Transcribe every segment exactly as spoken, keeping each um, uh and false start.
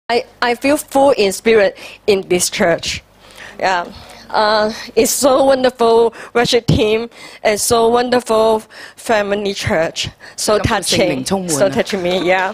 I I feel full in spirit in this church. Yeah. Uh, it's so wonderful worship team. It's so wonderful family church. So touching. So touching me. Yeah.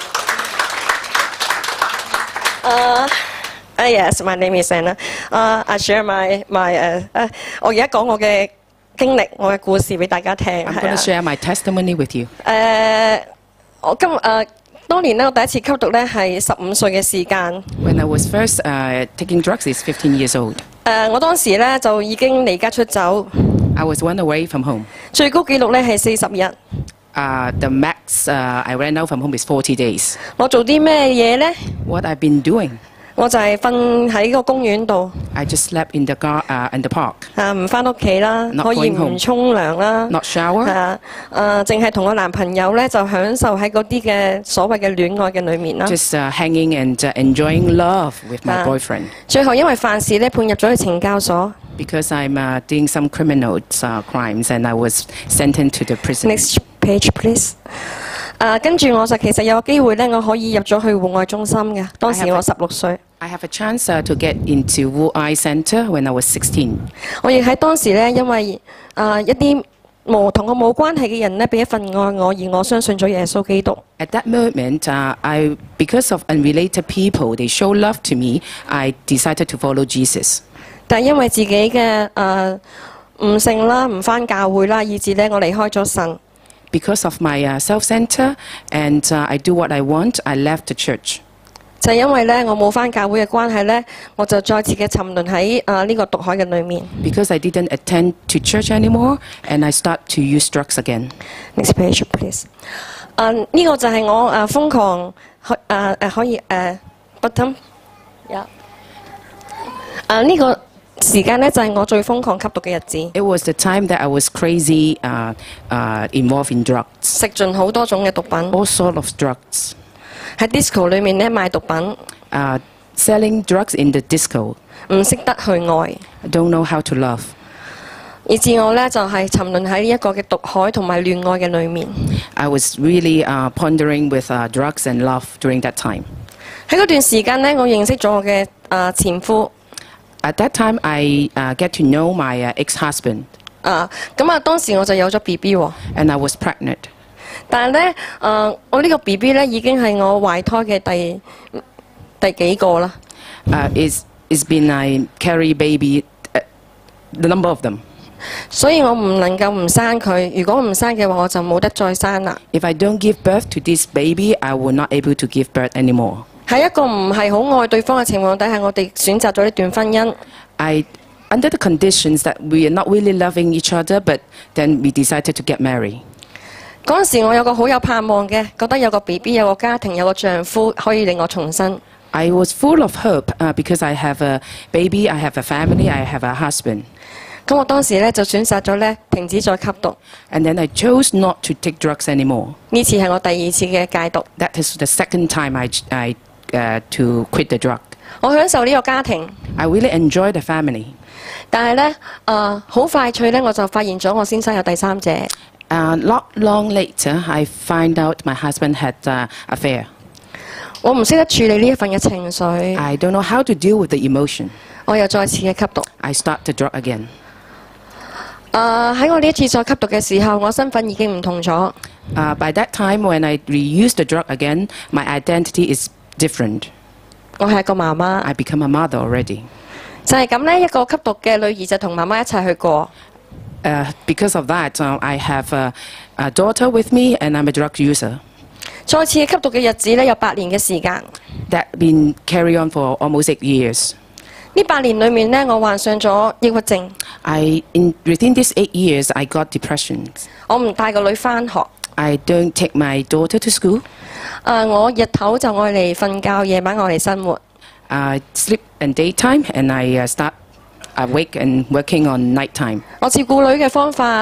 Uh, uh, yes, my name is Anna. Uh, I share my my 誒、uh, 誒，我而家講我嘅經歷，我嘅故事俾大家聽。 I'm going to share my testimony with you. 誒，我今誒當年咧，我第一次吸毒咧係十五歲嘅時間。 When I was first uh, taking drugs, is fifteen years old. 誒，我當時咧就已經離家出走。 I was run away from home. 最高紀錄咧係四十日。 Uh, the max uh, I ran out from home is forty days. 我做啲咩嘢咧？ What I've been doing? 我就係瞓喺個公園度。 I just slept in the gar uh, in the park. 啊，唔翻屋企啦，可以唔沖涼啦。 Not shower. 係啊，誒，淨係同我男朋友咧就享受喺嗰啲嘅所謂嘅戀愛嘅裏面啦。 Just uh, hanging and uh, enjoying love with my boyfriend. 最後因為犯事咧，判入咗去懲教所。 Because I'm uh, doing some criminal uh, crimes and I was sentenced to the prison. Next page, please. 誒，跟住我就其實有個機會咧，我可以入咗去戶外中心嘅。當時我十六歲。 I have a chance uh, to get into Wu Ai Center when I was sixteen. 我亦喺當時咧，因為誒、呃、一啲無同我冇關係嘅人咧，俾一份愛我，而我相信咗耶穌基督。 At that moment, uh, I because of unrelated people, they show love to me. I decided to follow Jesus. 但係因為自己嘅誒唔信啦，唔返教會啦，以致咧我離開咗神。 Because of my uh, self-center and uh, I do what I want, I left the church. 就係因為咧我冇返教會嘅關係咧，我就再次嘅沉淪喺誒呢個毒海嘅裏面。 Because I didn't attend to church anymore, and I start to use drugs again. Next page, please. 誒呢個就係我誒瘋狂誒誒可以誒 bottom，有誒呢個時間咧就係我最瘋狂吸毒嘅日子。 It was the time that I was crazy, uh, uh, involved in drugs. 食盡好多種嘅毒品。 All sort of drugs. 喺 disco 裏面咧賣毒品。 Uh, selling drugs in the disco. 唔識得去愛。 I don't know how to love. 以致我咧就係沉淪喺呢一個嘅毒海同埋戀愛嘅裏面。 I was really uh, pondering with uh, drugs and love during that time. 喺嗰段時間咧，我認識咗我嘅誒前夫。 At that time, I uh, get to know my uh, ex-husband. 啊，咁啊，當時我就有咗 B B 喎。 And I was pregnant. 但係咧， 誒，我呢個 B B 咧已經係我懷胎嘅第第幾個啦。 Uh, it's it's been I carry baby, uh, the number of them. 所以我唔能夠唔生佢。如果唔生嘅話，我就冇得再生啦。 If I don't give birth to this baby, I will not able to give birth anymore. 喺一個唔係好愛對方嘅情況底下，我哋選擇咗呢段婚姻。 I under the conditions that we are not really loving each other, but then we decided to get married. 嗰陣時我有個好有盼望嘅，覺得有個 B B 有個家庭有個丈夫可以令我重生。 I was full of hope uh, because I have a baby, I have a family, I have a husband. 咁我當時咧就選擇咗咧停止再吸毒。 And then I chose not to take drugs anymore. 呢次係我第二次嘅戒毒。 That is the second time I I uh, to quit the drug. 我享受呢個家庭。 I really enjoy the family. 但係咧，誒好快脆咧，我就發現咗我先生有第三者。 Uh, not long later, I find out my husband had an uh, affair. 我唔識得處理呢一份嘅情緒。 I don't know how to deal with the emotion. 我又再次嘅吸毒。 I start the drug again. 誒喺我呢一次再吸毒嘅時候，我身份已經唔同咗。 Uh, by that time, when I reuse the drug again, my identity is different. 我係一個媽媽。 I become a mother already. 就係咁咧，一個吸毒嘅女兒就同媽媽一齊去過。 Uh, because of that, uh, I have a, a daughter with me, and I'm a drug user. 再次吸毒嘅日子咧，有八年嘅時間。 That been carry on for almost eight years. 呢八年裏面咧，我患上咗抑鬱症。 I in within these eight years, I got depression. 我唔帶個女返學。 I don't take my daughter to school. 誒，我日頭就愛嚟瞓覺，夜晚愛嚟生活。 I sleep in daytime, and I uh, start awake and working on nighttime. 我照顧女嘅方法。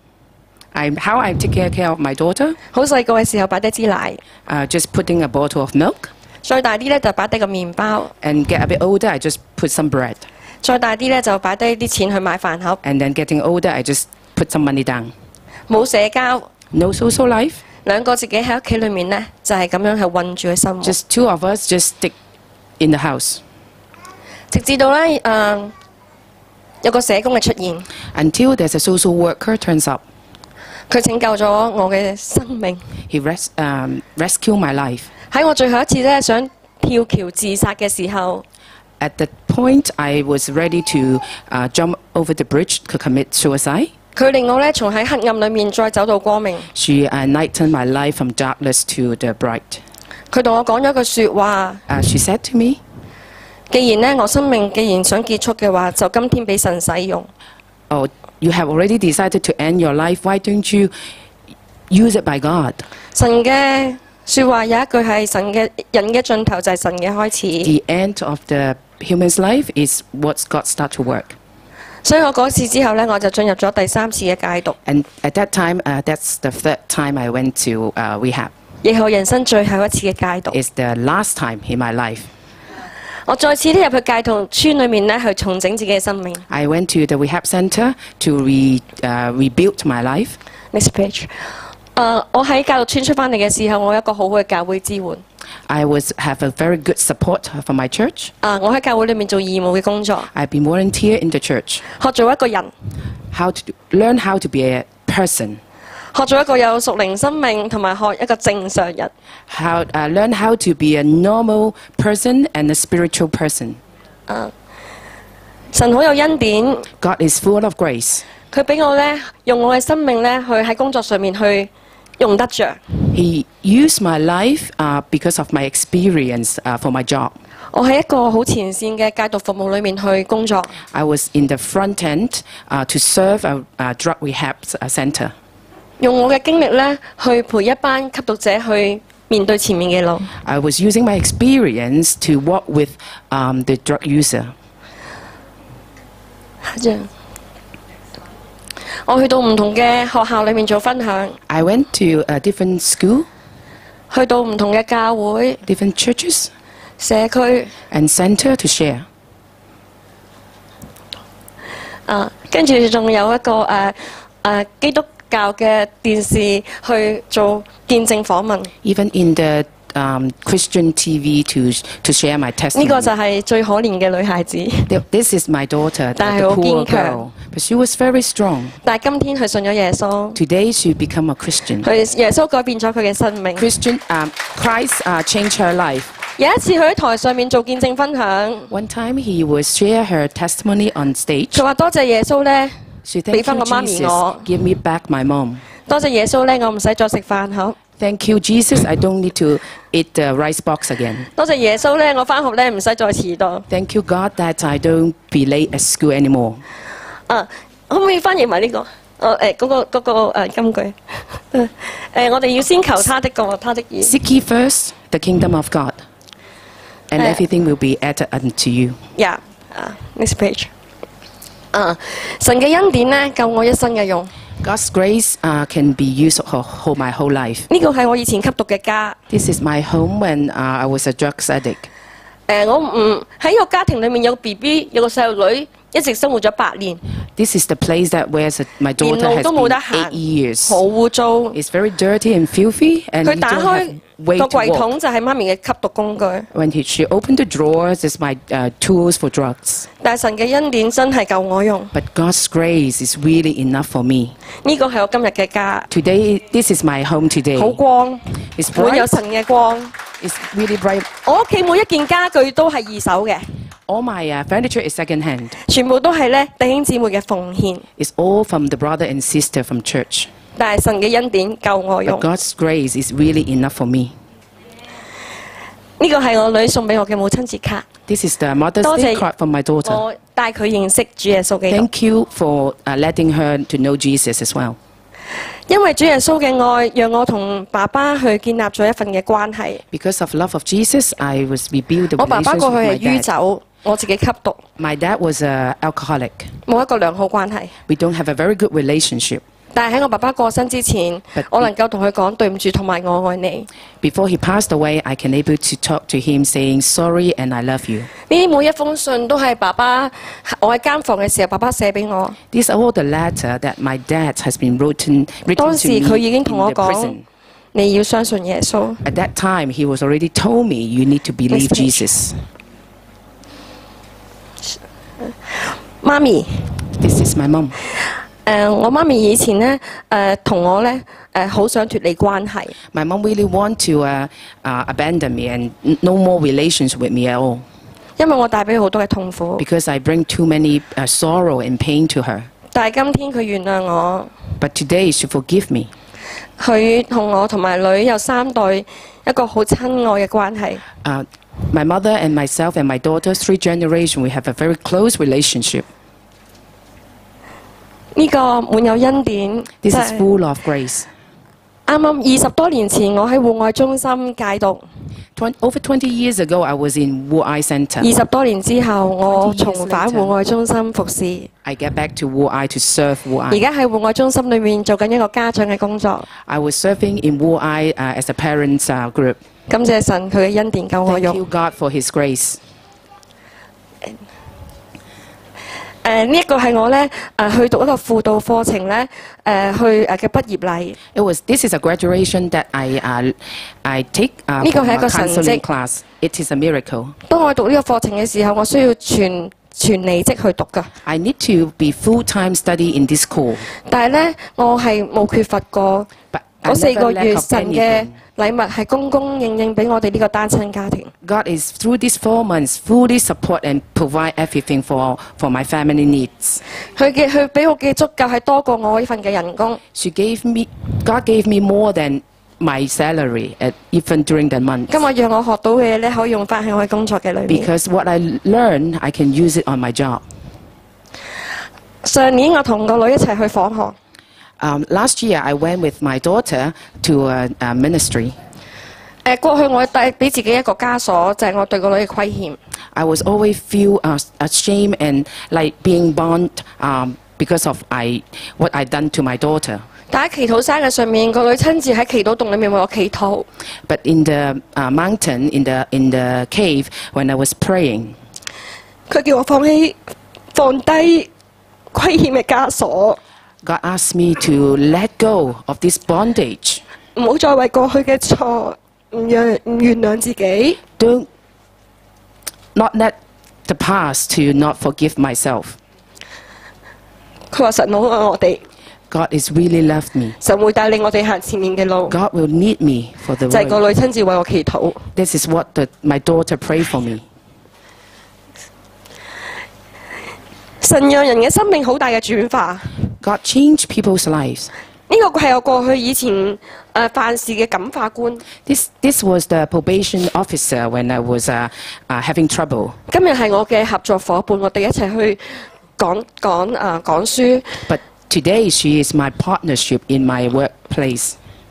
I how I take care care of my daughter. 好細個嘅時候擺低支奶。 Uh, just putting a bottle of milk. 再大啲咧就擺低個麵包。 And get a bit older, I just put some bread. 再大啲咧就擺低啲錢去買飯盒。 And then getting older, I just put some money down. 冇社交。 No social life. 兩個自己喺屋企裏面咧，就係咁樣係韞住嘅生活。 Just two of us just stick in the house. 直至到咧誒、呃、有個社工嘅出現， Until there's a social worker turns up. 佢拯救咗我嘅生命。 He res- um, rescued my life. 喺我最後一次咧想跳橋自殺嘅時候， At the point I was ready to uh, jump over the bridge to commit suicide, 佢令我咧從喺黑暗裏面再走到光明。 she enlightened my life from darkness to the bright. 佢同我講咗句説話， Uh, she said to me, 既然咧我生命既然想結束嘅話，就今天俾神使用。 oh, you have already decided to end your life. Why don't you use it by God? 神嘅説話有一句係神嘅人嘅盡頭就係神嘅開始。 The end of the human's life is what God start to work. 所以我嗰次之後咧，我就進入咗第三次嘅戒毒， And at that time, uh, that's the third time I went to uh, rehab. 亦係我人生最後一次嘅戒毒。 It's the last time in my life. 我再次咧入去戒毒村裏面咧，去重整自己嘅生命。 I went to the rehab center to re, uh, rebuild my life. Next page。誒，我喺戒毒村出翻嚟嘅時候，我有一個好好嘅教會支援。 I was have a very good support from my church. 啊，我喺教會裏面做義務嘅工作， I've been volunteer in the church. 學做一個人， How to learn how to be a person. 學做一個有屬靈生命，同埋學一個正常人。 How uh, learn how to be a normal person and a spiritual person. 啊，神好有恩典， God is full of grace. 佢俾我咧用我嘅生命咧去喺工作上面去用得着。 He used my life uh, because of my experience uh, for my job. 我喺一個好前線嘅戒毒服務裏面去工作， I was in the front end uh, to serve a, a drug rehab uh, center. 用我嘅經歷咧去陪一班吸毒者去面對前面嘅路。 I was using my experience to walk with um, the drug user. 下張，我去到唔同嘅學校裏面做分享， I went to a different school, 去到唔同嘅教會、 different churches, 社區， and center to share. 啊，跟住仲有一個誒誒、啊啊、基督教嘅電視去做見證訪問。 Even in the um, Christian T V to to share my 呢 testimony. 個就係最可憐嘅女孩子， This is my daughter, the, 但係 the 好 poor 堅強。 girl. But she was very strong. 但係今天佢信咗耶穌， Today she become a Christian. 佢耶穌改變咗佢嘅生命。 Christian, um, Christ uh, changed her life. 有一次佢喺台上面做見證分享， One time he would share her testimony on stage. 佢話多謝耶穌咧， She 俾 thanked 翻 you, 個媽咪 Jesus, 我， give me back my mom. 多謝耶穌咧，我唔使再食飯盒。 Thank you, Jesus, I don't need to eat the rice box again. 多謝耶穌咧，我翻學咧唔使再遲到。 Thank you, God, that I don't be late at school anymore. 啊，可唔可以翻譯埋呢、這個？誒誒嗰個嗰、那個誒金句。誒、呃，我哋要先求他的國，他的義。 Seek ye first the kingdom of God, and Uh, everything will be added unto you. Yeah，啊 ，next page。啊，神嘅恩典咧夠我一生嘅用。 God's grace uh, can be used for whole, my whole life. 呢個係我以前吸毒嘅家。 This is my home when uh, I was a drugs addict. 誒、我唔喺個家庭裏面有個 B B， 有個細路女，一直生活咗八年， This is the place that where my 連 daughter 路 has 都冇 been 得 eight 行， years. 好污糟。 It's very dirty and filthy, and 佢 you 打 don't 開 have way 個 to 櫃 walk. 桶就係媽咪嘅吸毒工具。 When he, she opened the drawers, it's my uh, tools for drugs. 但係神嘅恩典真係夠我用， But God's grace is really enough for me. 呢個係我今日嘅家， Today, this is my home today. 好光， It's 滿有 bright. 神嘅光。 It's really bright. 我屋企每一件家具都係二手嘅， All my uh, furniture is second hand. 全部都係咧弟兄姊妹嘅奉獻。 It's all from the brother and sister from church. 但係神嘅恩典夠我用， But God's grace is really enough for me. 呢個係我女送俾我嘅母親節卡， This is the Mother's 多 Day 謝 card from my daughter. 我帶佢認識主耶穌基督。 Thank you for uh, letting her to know Jesus as well. 因為主耶穌嘅愛，讓我同爸爸去建立咗一份嘅關係。 Because of love of Jesus, I was rebuilt the 我爸爸 relationship 過去 with 係 my 酗 dad. 酒，我自己吸毒， My dad was an alcoholic. 冇一個良好關係。 We don't have a very good relationship. 但係喺我爸爸過身之前 But， 我能夠同佢講對唔住同埋我愛你。 Before he passed away, I can able to talk to him saying sorry and I love you. 呢啲每一封信都係爸爸，我喺監房嘅時候，爸爸寫俾我。 These are all the letter that my dad has been written, written 當 to 時 me 佢已經 in 同我 the 講 prison.， 你要相信耶穌。 At that time, he was already told me you need to believe Next page. Jesus. 媽咪。 This is my mom. 誒、我媽咪以前咧誒同我咧誒好想脱離關係。 My mom really want to uh, uh, abandon me and n- no more relations with me at all 因為我帶俾佢好多嘅痛苦。 because I bring too many uh, sorrow and pain to her. 但係今天佢原諒我， But today she forgive me. 佢同我同埋女有三代一個好親愛嘅關係。 Uh, my mother and myself and my daughter, three generations, we have a very close relationship. 呢、個滿有恩典， This 即 is 係 full of grace. 啱啱二十多年前，我喺戶外中心戒毒。 Twen- over twenty years ago, I was in Wu Ai Center. 二十多年之後，我 twenty years 重返 later 戶外中心服侍。 I get back to Wu Ai to serve Wu 而 Ai. 家喺戶外中心裏面做緊一個家長嘅工作。 I was serving in Wu Ai uh, as a parents uh, group. 感謝神佢嘅恩典夠我 Thank you 用。 God for His grace. 誒呢一個係我咧誒去讀一個輔導課程咧誒去誒嘅畢業禮。 It was this is a graduation that I uh, I take uh, 呢個 from 係一 a 個神蹟。 counseling class. It is a miracle. 當我讀呢個課程嘅時候，我需要全全離職去讀㗎。 I need to be full-time study in this school, 但係咧，我係冇缺乏過 but I 嗰四 never 個 lack 月 of 神嘅 anything. 禮物係公公認認俾我哋呢個單親家庭。 God is through these four months fully support and provide everything for for my family needs. 佢嘅佢俾我嘅足夠係多過我呢份嘅人工。 She gave me, God gave me more than my salary, at, even during the month. 今日讓我學到嘅嘢咧，可以用翻喺我嘅工作嘅裏面。 Because what I learn, I can use it on my job. 上年我同個女一齊去訪學。 Um, last year, I went with my daughter to a, a ministry. 誒過去我帶俾自己一個枷鎖，就係、我對個女嘅虧欠。 I was always feel uh, ashamed and like being bound um, because of I what I done to my daughter. 但喺祈禱山嘅上面，個女親自喺祈禱洞裏面為我祈禱。 But in the uh, mountain, in the in the cave, when I was praying, 佢叫我放棄放低虧欠嘅枷鎖， God asked me to let go of this bondage. 唔好再為過去嘅錯唔讓唔原諒自己。 Don't not let the past to not forgive myself. 佢話神好愛我哋， God is really loved me. 神會帶領我哋行前面嘅路， God will need me for the 就係個 road. 女親自為我祈禱。 This is what the, my daughter prayed for me. 神讓人嘅生命好大嘅轉化。 God changed people's lives. 呢個係我過去以前誒、呃、辦事嘅感化官。 This this was the probation officer when I was uh, uh, having trouble. 今日係我嘅合作伙伴，我哋一齊去講講誒、呃、講書。 But today she is my partnership in my workplace.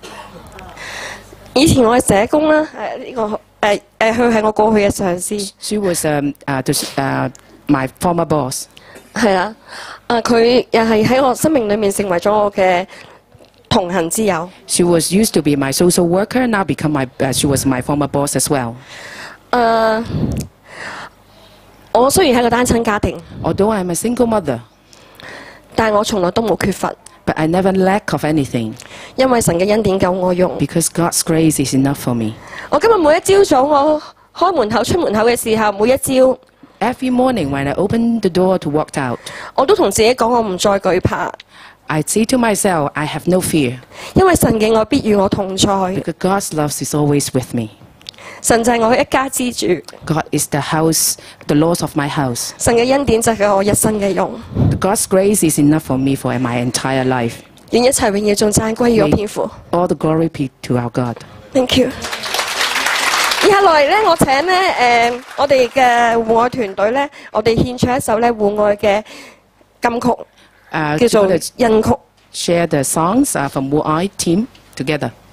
以前我係社工啦，誒、呢、個誒誒佢係我過去嘅上司。 She was um, uh, the, uh, my former boss. 係啊，誒佢又係喺我生命裏面成為咗我嘅同行之友。 She was used to be my social worker, now become my. Uh, she was my former boss as well. 誒、我雖然係個單親家庭， Although I'm a single mother, 但係我從來都冇缺乏， but I never lack of anything 因為神嘅恩典夠我用。 because God's grace is enough for me. 我今日每一朝早我開門口出門口嘅時候，每一朝 Every morning when I open the door to walk out, 我都同自己講，我唔再懼怕， I say to myself, I have no fear 因為神嘅愛必與我同在。 because God's love is always with me. 神就係我一家之主， God is the house, the Lord of my house. 神嘅恩典就係我一生嘅用。 God's grace is enough for me for my entire life. 願一切榮耀頌讚歸於我天父。 All the glory be to our God. Thank you。以下落嚟咧，我請咧誒、呃我哋嘅戶外團隊咧，我哋獻唱一首咧戶外嘅金曲， Uh, 叫做 to 恩曲。 share the songs uh, from Wu Ai team together.